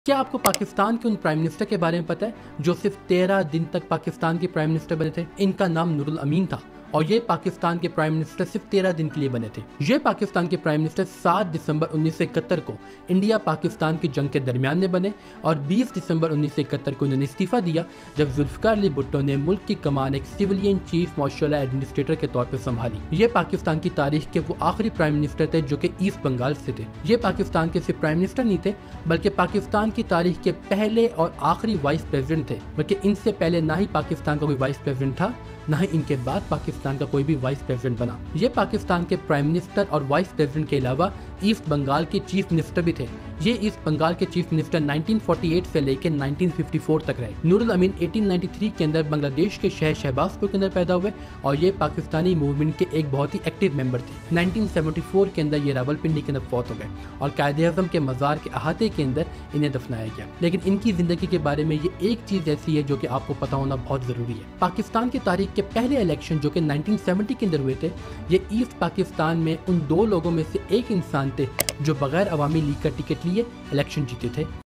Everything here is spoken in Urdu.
کیا آپ کو پاکستان کے ان پرائم منسٹر کے بارے میں پتہ ہے جو صرف 13 دن تک پاکستان کے پرائم منسٹر بنے تھے؟ ان کا نام نور الامین تھا اور یہ پاکستان کے پرائم منسٹر صرف 13 دن کے لیے بنے تھے۔ یہ پاکستان کے پرائم منسٹر 7 دسمبر 1971 کو انڈیا پاکستان کی جنگ کے درمیان میں بنے اور 20 دسمبر 1971 کو انہوں نے استعفیٰ دیا جب ذوالفقار علی بھٹو نے ملک کی کمان ایک سویلین چیف مارشل ایڈمنسٹریٹر کے طور پر سنبھالی۔ یہ پاکستان کی تاریخ کے وہ آخری پرائم منسٹر تھے جو کہ ایسٹ بنگال سے تھے۔ یہ پاکستان کے صرف پرائم منسٹر نہیں تھے بلکہ پاکستان کی تاریخ کے پہلے اور آخری وائس پریزیڈنٹ تھے، بلکہ ان سے پہلے نہ ہی پاکستان کا کوئی وائس پریزیڈنٹ تھا نہ ہی ان کے بعد پاکستان کا کوئی بھی وائس پریزیڈنٹ بنا۔ یہ پاکستان کے پرائم منسٹر اور وائس پریزیڈنٹ کے علاوہ ایسٹ بنگال کے چیف منسٹر بھی تھے۔ یہ ایسٹ بنگال کے چیف منسٹر 1948 سے لے کے 1954 تک رہے۔ نور الامین 1893 کے اندر بنگلہ دیش کے شہر شہباز پور کے اندر پیدا ہوئے اور یہ پاکستانی موومنٹ کے ایک بہت ہی ایکٹیو ممبر تھے۔ 1974 کے اندر یہ راولپنڈی کے اندر فوت ہو گئے اور قائد اعظم کے مزار کے احاطے کے اندر انہیں دفنایا گیا۔ لیکن ان کی زندگی کے بارے میں یہ ایک چیز ایسی ہے جو کہ آپ کو پتہ ہونا بہت ضروری ہے۔ پاکستان کی تاریخ کے پہلے الیکشن جو کہ 1970 کے اندر ہوئے تھے، یہ ایسٹ پاکستان میں ان دو لوگوں میں سے ایک انسان تھے جو بغیر عوامی لیگ کا ٹکٹ لیے الیکشن جیتے تھے۔